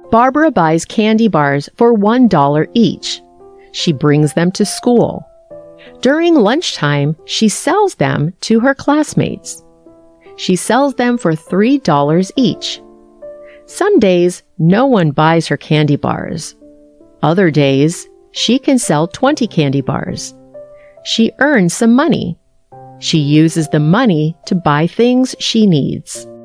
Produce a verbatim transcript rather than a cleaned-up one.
Barbara buys candy bars for one dollar each. She brings them to school. During lunchtime, she sells them to her classmates. She sells them for three dollars each. Some days, no one buys her candy bars. Other days, she can sell twenty candy bars. She earns some money. She uses the money to buy things she needs.